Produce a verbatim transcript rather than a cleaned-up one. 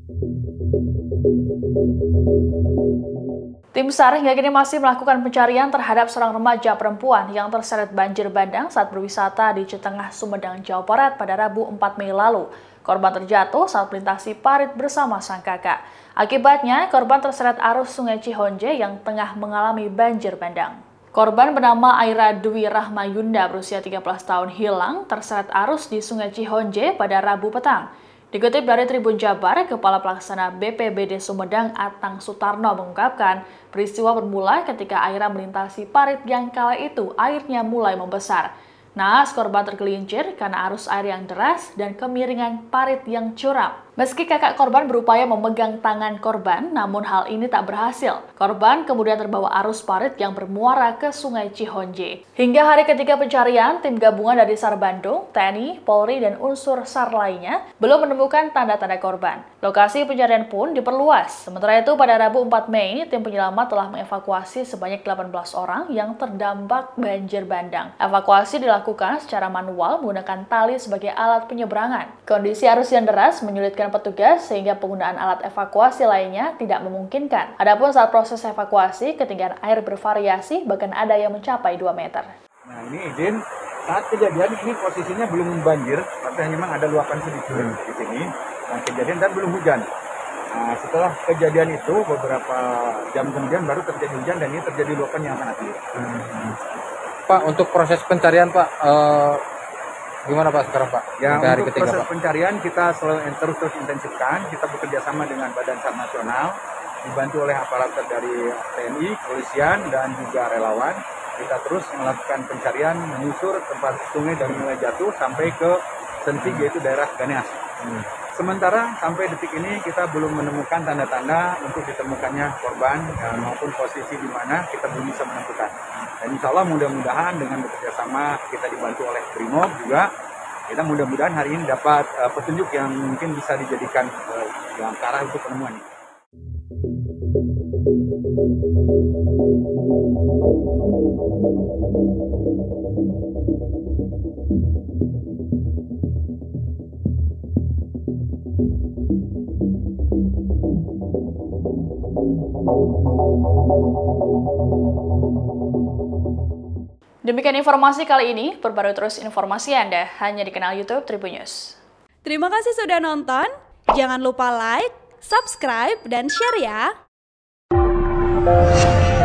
Tim SAR hingga kini masih melakukan pencarian terhadap seorang remaja perempuan yang terseret banjir bandang saat berwisata di Citengah, Sumedang, Jawa Barat pada Rabu empat Mei lalu. Korban terjatuh saat melintasi parit bersama sang kakak. Akibatnya, korban terseret arus Sungai Cihonje yang tengah mengalami banjir bandang. Korban bernama Aira Dwi Rahmayunda berusia tiga belas tahun hilang terseret arus di Sungai Cihonje pada Rabu petang. Dikutip dari Tribun Jabar, Kepala Pelaksana B P B D Sumedang Atang Sutarno mengungkapkan peristiwa bermula ketika Aira melintasi parit yang kala itu airnya mulai membesar. Naas korban tergelincir karena arus air yang deras dan kemiringan parit yang curam. Meski kakak korban berupaya memegang tangan korban, namun hal ini tak berhasil. Korban kemudian terbawa arus parit yang bermuara ke Sungai Cihonje. Hingga hari ketiga pencarian, tim gabungan dari SAR Bandung, T N I, Polri, dan unsur SAR lainnya belum menemukan tanda-tanda korban. Lokasi pencarian pun diperluas. Sementara itu, pada Rabu empat Mei, tim penyelamat telah mengevakuasi sebanyak delapan belas orang yang terdampak banjir bandang. Evakuasi dilakukan secara manual menggunakan tali sebagai alat penyeberangan. Kondisi arus yang deras menyulitkan petugas sehingga penggunaan alat evakuasi lainnya tidak memungkinkan. Adapun saat proses evakuasi, ketinggian air bervariasi bahkan ada yang mencapai dua meter. Nah ini izin, saat kejadian ini posisinya belum banjir, tapi memang ada luapan sedikit di sini. Nah kejadian dan belum hujan. Nah, setelah kejadian itu beberapa jam kemudian baru terjadi hujan dan ini terjadi luapan yang sangat tinggi. Hmm. Pak, untuk proses pencarian Pak, uh... gimana Pak sekarang Pak? Ya, hari untuk ketiga, proses Pak. pencarian kita selalu terus terus intensifkan. Kita bekerja sama dengan Badan SAR Nasional, dibantu oleh aparat dari T N I, kepolisian, dan juga relawan. Kita terus melakukan pencarian menyusur tempat sungai dari mulai jatuh sampai ke Sentik, yaitu daerah Ganeas. Hmm. Sementara sampai detik ini kita belum menemukan tanda-tanda untuk ditemukannya korban ya, maupun posisi di mana kita belum bisa menentukan. Dan insya Allah mudah-mudahan dengan bekerja sama kita dibantu oleh Brimob juga, kita mudah-mudahan hari ini dapat uh, petunjuk yang mungkin bisa dijadikan uh, dalam ke arah untuk penemuan ini. Demikian informasi kali ini, perbarui terus informasi Anda hanya di kanal YouTube Tribun News. Terima kasih sudah nonton, jangan lupa like, subscribe, dan share ya!